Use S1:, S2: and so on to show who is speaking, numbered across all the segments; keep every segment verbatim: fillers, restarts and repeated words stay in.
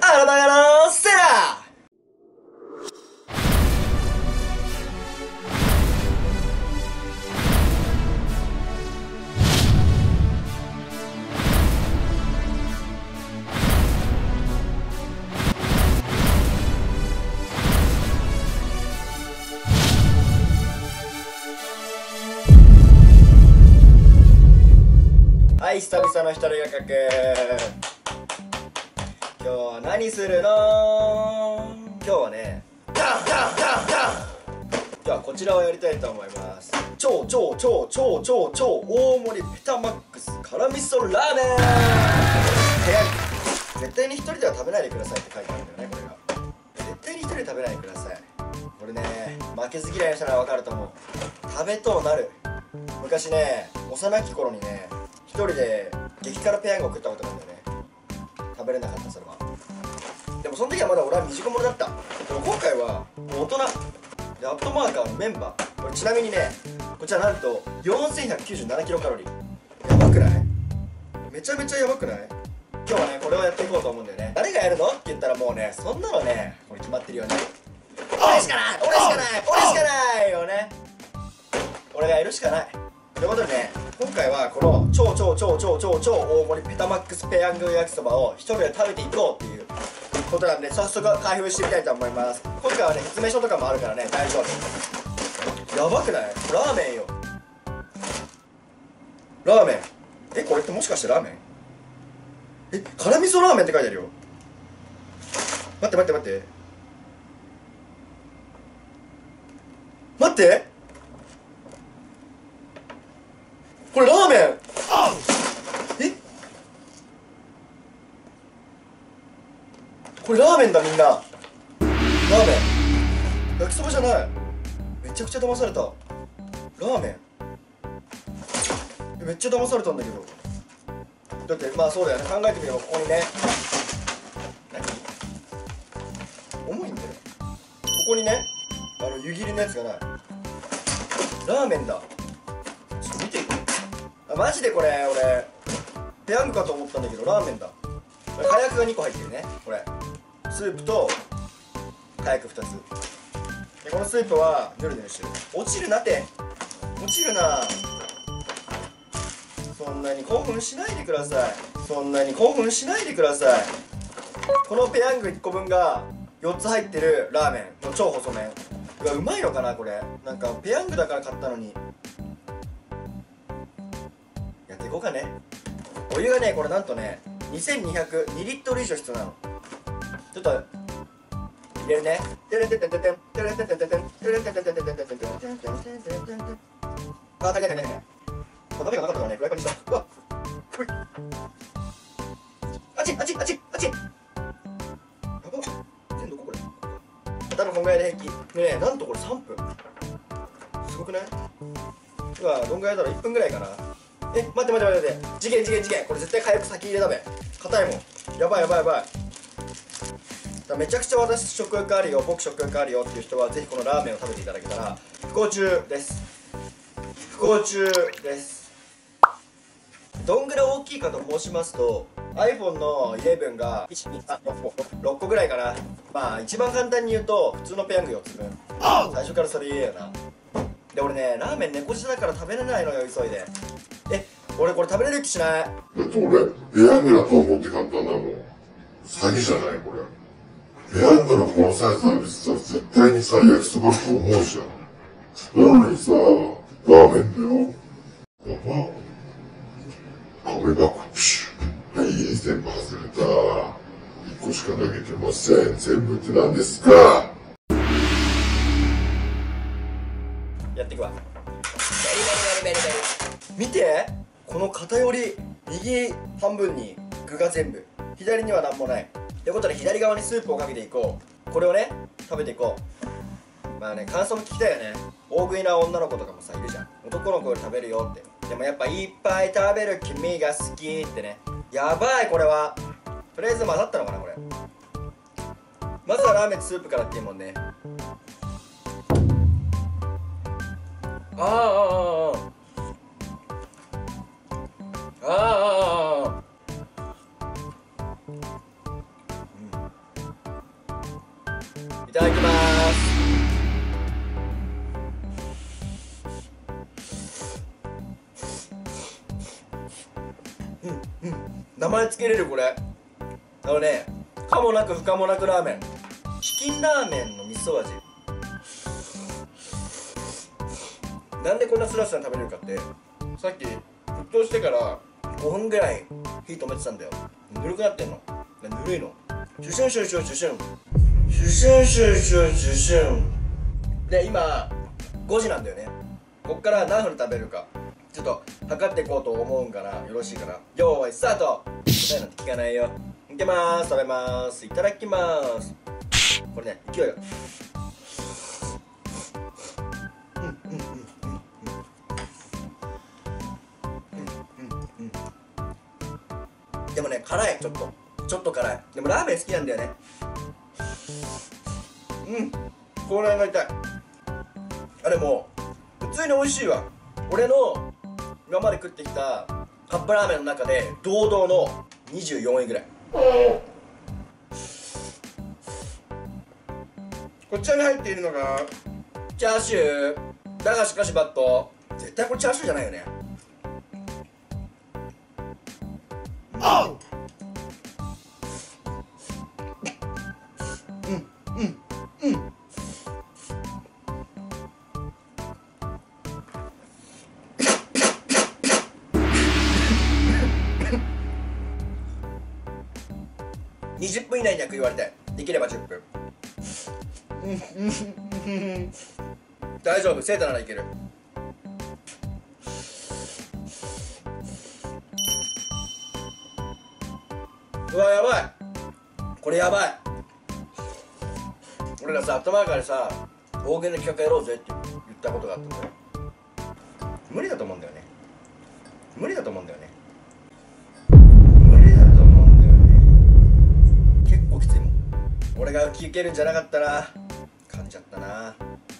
S1: アラバガのセラはい、久々の一人がかく。今日は何するの？今日はね、今日はこちらをやりたいと思います。超超超超超超大盛りペタマックス辛味噌ラーメン。絶対に一人では食べないでくださいって書いてあるんだよね、これが。絶対に一人で食べないでください。これね、負けず嫌いの人なら分かると思う。食べとうなる。昔ね、幼き頃にね、一人で激辛ペヤングを食ったことがあるんだよね。食べれなかった、それは。でもその時はまだ俺は未熟者だった。でも今回は大人で、アットマーカーのメンバー、これちなみにね、こちらなんとよんせんひゃくきゅうじゅうななキロカロリー。やばくない？めちゃめちゃやばくない？今日はね、これをやっていこうと思うんだよね。誰がやるのって言ったらもうね、そんなのね、これ決まってるよね。俺しかない俺しかない俺しかないよね。俺がやるしかない。ということでね、今回はこの超超超超超超大盛りペタマックスペヤング焼きそばを一人で食べていこうっていうことなんで、早速開封してみたいと思います。今回はね、説明書とかもあるからね、大丈夫。やばくない？ラーメンよ。ラーメン。え、これってもしかしてラーメン？え、辛味噌ラーメンって書いてあるよ。待って待って待って待ってこれラーメン。え、これラーメンだ。みんなラーメン、焼きそばじゃない。めちゃくちゃ騙された。ラーメンめっちゃ騙されたんだけど。だってまあそうだよね、考えてみればここにね、何重いんだよ。ここにね、あの湯切りのやつがない。ラーメンだ。ちょっと見て。あ、マジでこれ俺ペヤングかと思ったんだけどラーメンだ。これ火薬がにこ入ってるね。これスープと火薬ふたつで、このスープはヌルヌルしてる。落ちるなって落ちるな。そんなに興奮しないでください。そんなに興奮しないでください。このペヤングいっこぶんがよっつ入ってるラーメンの超細麺。うわ、うまいのかなこれ。なんかペヤングだから買ったのに。やっていこうかね。お湯がね、これなんとねにせんにひゃくにリットル以上必要なの。ちょっと入れるね。テレテテテテンテレテテテテンテレテテテテテンテレテテテテンテレテテテテン。あ、足りない足りない。鍋がなかったからね、フライパンにした。うわっ、ほい。あっちあっちあっちあっち。やばっ。全どここれ。多分こんぐらいで平気。ねえ、なんとこれさんぷん。すごくない？うわ、どんぐらいだろう、いっぷんぐらいかな。え、待って待って待って待って。次元次元次元。これ絶対火薬先入れだべ。硬いもん。やばいやばいやばい。だめちゃくちゃ私食欲あるよ、僕食欲あるよっていう人はぜひこのラーメンを食べていただけたら不幸中です。不幸中です。どんぐらい大きいかと申しますと iPhone のじゅういちがいち、に、さん、よん、ご、ろっこぐらいかな。まあ一番簡単に言うと普通のペヤングよっつぶん。最初からそれ言えよな。で俺ね、ラーメン猫舌だから食べれないのよ、急いで。え、俺これ食べれる気しない？
S2: だって俺ペヤングだと思って買ったんだもん。詐欺じゃないこれ。ペヤングのこのサイズなんですさ、絶対にさ、焼きそばと思うじゃん。なのにさ、ラーメンだよ。やば。米箱プシュ。はい、全部外れた。いっこしか投げてません。全部って何ですか？
S1: やっていくわ。ベリベリベリベリベリ。見て、この偏り。右半分に具が全部、左には何もない。ということで左側にスープをかけていこう。これをね、食べていこう。まあね、感想も聞きたいよね。大食いな女の子とかもさ、いるじゃん。男の子より食べるよって。でもやっぱいっぱい食べる君が好きってね。やばいこれは。とりあえず混ざったのかなこれ。まずはラーメンとスープからっていうもんね。ああああああああああ、 ただきます。うんうん、名前つけれるこれ。あのね、可もなく不可もなくラーメン、チキンラーメンの味噌味。なんでこんなスラスラ食べれるかって、さっき沸騰してからごふんぐらい火止めてたんだよ。ぬるくなってんの。ぬるいの。シュシュンシュンシュンシュシュンシュシュンシュンシュンシュシュンで、今ごじなんだよね。こっから何分食べるかちょっと測っていこうと思うんから、よろしいかな。よーいスタート。答えなんて聞かないよ。いけまーす。食べまーす。いただきまーす。これね、勢いがうんうんうんうんうんうんうん。でもね、辛い。ちょっとちょっと辛い。でもラーメン好きなんだよね。うん、これが痛い。あれもう普通に美味しいわ。俺の今まで食ってきたカップラーメンの中で堂々のにじゅうよんいぐらい。こちらに入っているのがチャーシューだが、しかしバット、絶対これチャーシューじゃないよね。あっ、うんうんうん。にじゅっぷん以内には食い終わりたい。できればじゅっぷん。大丈夫、セータならいける。うわ、やばい、これやばい。俺らさ、頭からさ、大喜利の企画やろうぜって言ったことがあったんだよ。無理だと思うんだよね。無理だと思うんだよね。無理だと思うんだよね。結構きついもん。俺が聞けるんじゃなかったら噛んじゃったな。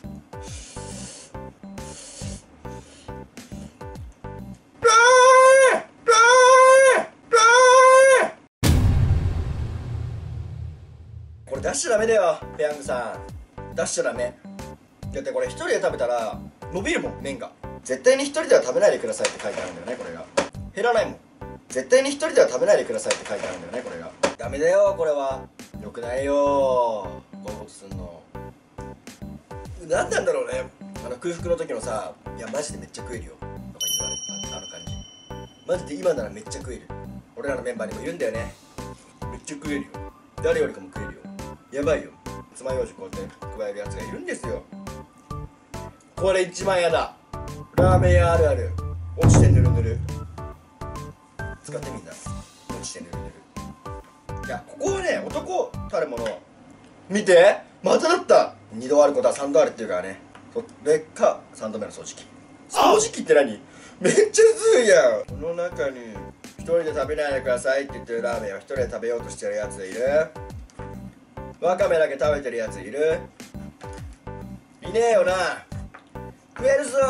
S1: これ出しちゃダメだよ、ペヤングさん。出しちゃダメ。だってこれ一人で食べたら伸びるもん、麺が。絶対に一人では食べないでくださいって書いてあるんだよね、これが。減らないもん。絶対に一人では食べないでくださいって書いてあるんだよね、これが。ダメだよ、これは。よくないよ、こういうことすんの。何なんだろうね、あの空腹の時のさ、いやマジでめっちゃ食えるよとか言われたあの感じ。マジで今ならめっちゃ食える。俺らのメンバーにもいるんだよね。めっちゃ食えるよ、誰よりかも食えるよ。やばいよ、爪楊枝こうやって加えるやつがいるんですよ。これ一番やだ。ラーメン屋あるある、落ちてぬるぬる。使ってみんな、落ちてぬるぬる。いや、ここはね、男たるもの。見て、まただった。にどあることはさんどあるっていうからね。それかさんどめの掃除機。掃除機って何？めっちゃずるいやん。この中に一人で食べないでくださいって言ってるラーメンを一人で食べようとしてるやついる？わかめだけ食べてるやついる？いねえよな。食えるぞ。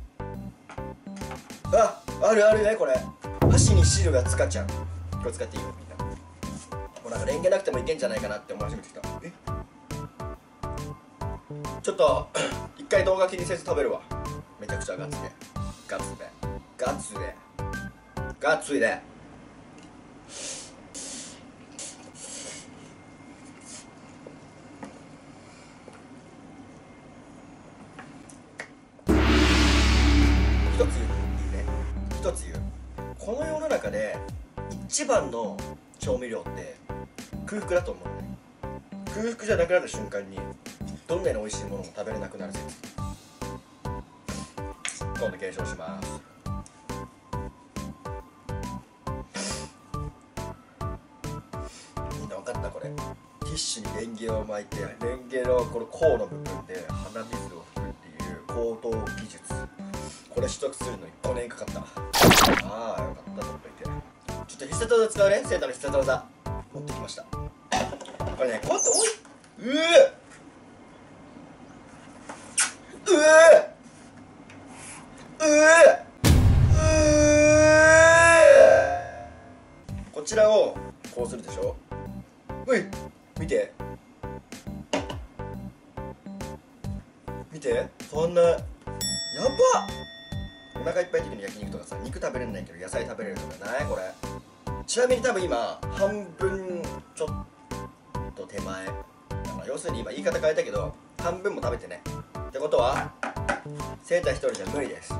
S1: あ、あるあるね、これ。箸に汁がつかちゃう。これ使っていいよ、みんな。もうなんかレンゲなくてもいけんじゃないかなって思い始めてきた。え、ちょっと一回動画気にせず食べるわ。めちゃくちゃガツでガツでガツでガツで。一つ言うね、一つ言う。この世の中で一番の調味料って空腹だと思うのね。空腹じゃなくなった瞬間にどんなに美味しいものも食べれなくなる説。今度検証します。みんな分かった？これティッシュにレンゲを巻いて、レンゲのこの甲の部分で鼻水を拭くっていう高等技術。これ取得するのにごねんかかった。ああ、よかった、取っといて。ちょっと必殺技使うね。セーターの必殺技持ってきました。これね、こうやっておいうえうえうえこちらをこうするでしょ。うい、見て。 見て、こんなやばっ。お腹いっぱいの時に焼肉とかさ、肉食べれないけど野菜食べれるとかないこれ。ちなみに多分今半分ちょっと手前だから、要するに今言い方変えたけど半分も食べてねってことはセーター一人じゃ無理です。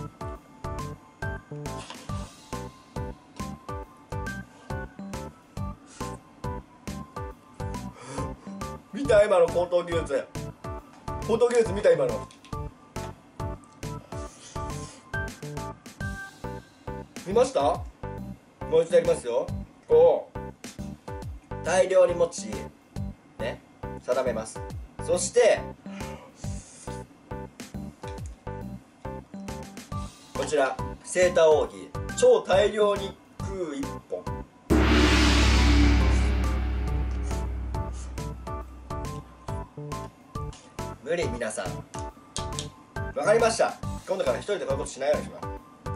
S1: 見た今の高等技術、高等技術見た今の。見ました？もう一度やりますよ。こう大量に持ちね、定めます。そしてこちらセーター奥義、超大量に食う一本。無理。皆さんわかりました。今度から一人でこういうことしないようにします。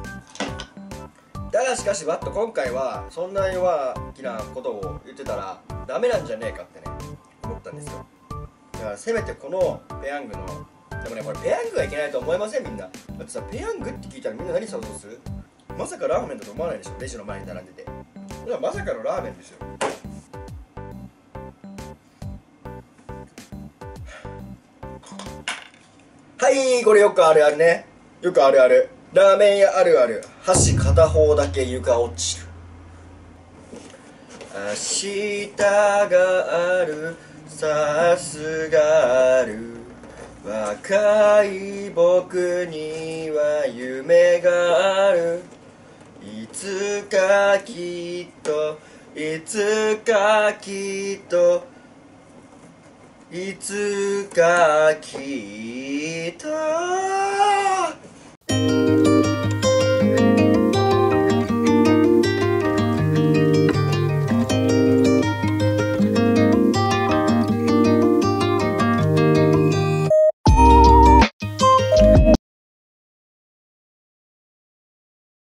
S1: だがしかしワット今回はそんな弱気なことを言ってたらダメなんじゃねえかってね思ったんですよ。だからせめてこのペヤングの、でもねこれペヤングがいけないと思いませんみんな。だってさ、ペヤングって聞いたらみんな何想像する？まさかラーメンだと思わないでしょ、レジの前に並んでて。だからまさかのラーメンですよ。はい、これよくあるあるね。よくあるある。ラーメン屋あるある。箸片方だけ床落ちる。明日がある、さすがある。若い僕には夢がある。いつかきっと、いつかきっと、いつかきっと